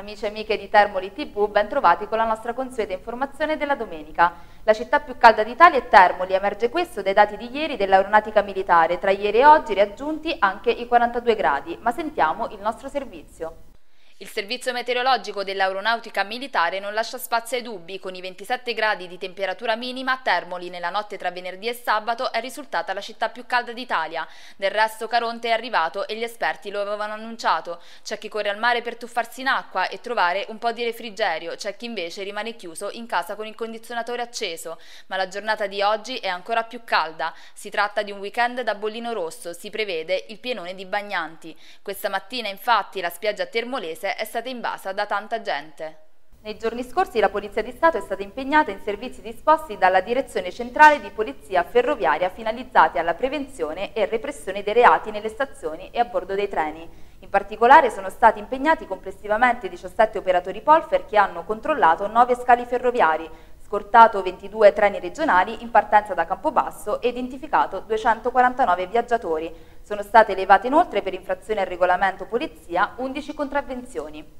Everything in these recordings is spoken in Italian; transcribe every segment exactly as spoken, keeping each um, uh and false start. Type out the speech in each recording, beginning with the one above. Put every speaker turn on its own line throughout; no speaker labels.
Amici e amiche di Termoli tivù, ben trovati con la nostra consueta informazione della domenica. La città più calda d'Italia è Termoli, emerge questo dai dati di ieri dell'aeronautica militare, tra ieri e oggi raggiunti anche i quarantadue gradi, ma sentiamo il nostro servizio. Il servizio meteorologico dell'aeronautica militare non lascia spazio ai dubbi, con i ventisette gradi di temperatura minima, Termoli nella notte tra venerdì e sabato è risultata la città più calda d'Italia. Del resto Caronte è arrivato e gli esperti lo avevano annunciato. C'è chi corre al mare per tuffarsi in acqua e trovare un po' di refrigerio, c'è chi invece rimane chiuso in casa con il condizionatore acceso. Ma la giornata di oggi è ancora più calda. Si tratta di un weekend da bollino rosso, si prevede il pienone di bagnanti. Questa mattina infatti la spiaggia termolese è stata invasa da tanta gente. Nei giorni scorsi la Polizia di Stato è stata impegnata in servizi disposti dalla Direzione Centrale di Polizia Ferroviaria finalizzati alla prevenzione e repressione dei reati nelle stazioni e a bordo dei treni. In particolare sono stati impegnati complessivamente diciassette operatori Polfer che hanno controllato nove scali ferroviari, scortato ventidue treni regionali in partenza da Campobasso e identificato duecentoquarantanove viaggiatori. Sono state elevate inoltre per infrazione al regolamento polizia undici contravvenzioni.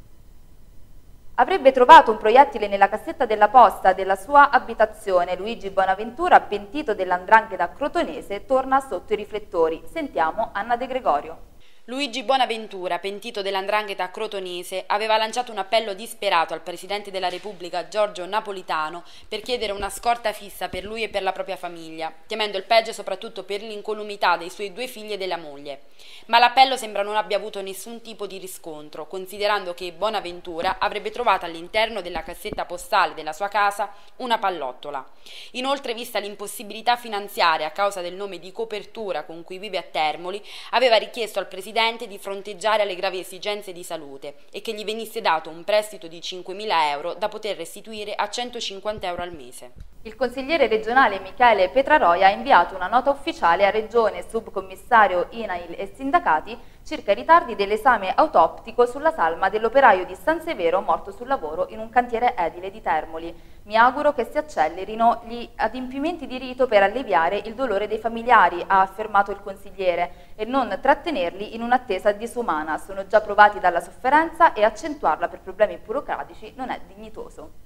Avrebbe trovato un proiettile nella cassetta della posta della sua abitazione. Luigi Bonaventura, pentito dell'andrangheta crotonese, torna sotto i riflettori. Sentiamo Anna De Gregorio.
Luigi Bonaventura, pentito dell'andrangheta crotonese, aveva lanciato un appello disperato al Presidente della Repubblica Giorgio Napolitano per chiedere una scorta fissa per lui e per la propria famiglia, temendo il peggio soprattutto per l'incolumità dei suoi due figli e della moglie. Ma l'appello sembra non abbia avuto nessun tipo di riscontro, considerando che Bonaventura avrebbe trovato all'interno della cassetta postale della sua casa una pallottola. Inoltre, vista l'impossibilità finanziaria a causa del nome di copertura con cui vive a Termoli, aveva richiesto al Presidente di fronteggiare alle gravi esigenze di salute e che gli venisse dato un prestito di cinquemila euro da poter restituire a centocinquanta euro al mese.
Il consigliere regionale Michele Petraroia ha inviato una nota ufficiale a Regione, Subcommissario I N A I L e sindacati circa i ritardi dell'esame autoptico sulla salma dell'operaio di San Severo morto sul lavoro in un cantiere edile di Termoli. Mi auguro che si accelerino gli adempimenti di rito per alleviare il dolore dei familiari, ha affermato il consigliere, e non trattenerli in un'attesa disumana. Sono già provati dalla sofferenza e accentuarla per problemi burocratici non è dignitoso.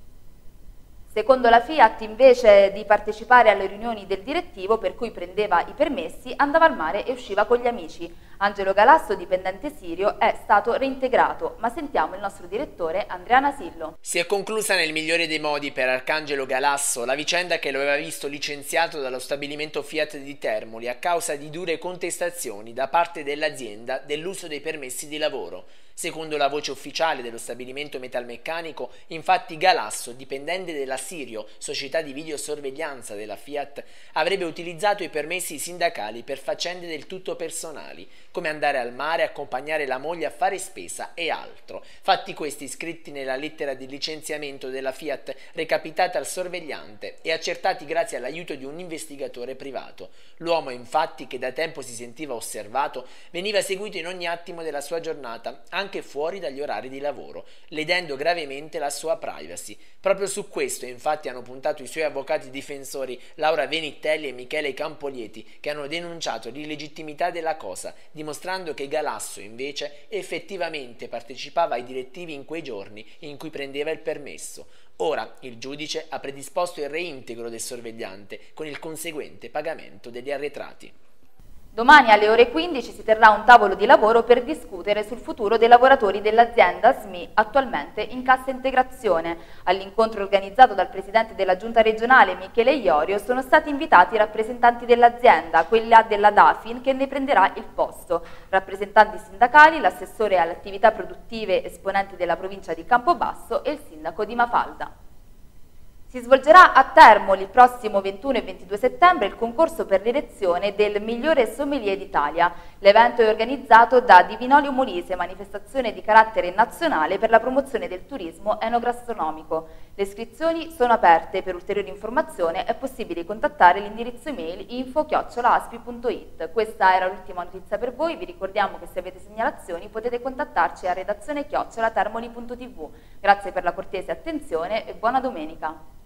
Secondo la Fiat, invece di partecipare alle riunioni del direttivo per cui prendeva i permessi, andava al mare e usciva con gli amici. Angelo Galasso, dipendente Sirio, è stato reintegrato, ma sentiamo il nostro direttore Andrea Nasillo.
Si è conclusa nel migliore dei modi per Arcangelo Galasso la vicenda che lo aveva visto licenziato dallo stabilimento Fiat di Termoli a causa di dure contestazioni da parte dell'azienda dell'uso dei permessi di lavoro. Secondo la voce ufficiale dello stabilimento metalmeccanico, infatti Galasso, dipendente della Sirio, società di videosorveglianza della Fiat, avrebbe utilizzato i permessi sindacali per faccende del tutto personali, come andare al mare, accompagnare la moglie a fare spesa e altro. Fatti questi scritti nella lettera di licenziamento della Fiat recapitata al sorvegliante e accertati grazie all'aiuto di un investigatore privato. L'uomo, infatti, che da tempo si sentiva osservato, veniva seguito in ogni attimo della sua giornata, anche fuori dagli orari di lavoro, ledendo gravemente la sua privacy. Proprio su questo infatti hanno puntato i suoi avvocati difensori Laura Venitelli e Michele Campolieti, che hanno denunciato l'illegittimità della cosa, dimostrando che Galasso invece effettivamente partecipava ai direttivi in quei giorni in cui prendeva il permesso. Ora il giudice ha predisposto il reintegro del sorvegliante con il conseguente pagamento degli arretrati.
Domani alle ore quindici si terrà un tavolo di lavoro per discutere sul futuro dei lavoratori dell'azienda S M I, attualmente in cassa integrazione. All'incontro organizzato dal presidente della giunta regionale Michele Iorio sono stati invitati i rappresentanti dell'azienda, quella della Dafin che ne prenderà il posto, rappresentanti sindacali, l'assessore alle attività produttive esponenti della provincia di Campobasso e il sindaco di Mafalda. Si svolgerà a Termoli il prossimo ventuno e ventidue settembre il concorso per l'elezione del migliore sommelier d'Italia. L'evento è organizzato da Divinolio Molise, manifestazione di carattere nazionale per la promozione del turismo enogastronomico. Le iscrizioni sono aperte. Per ulteriori informazioni è possibile contattare l'indirizzo email info chiocciola aspi punto it. Questa era l'ultima notizia per voi. Vi ricordiamo che se avete segnalazioni potete contattarci a redazione chiocciola termoli punto tv. Grazie per la cortese attenzione e buona domenica.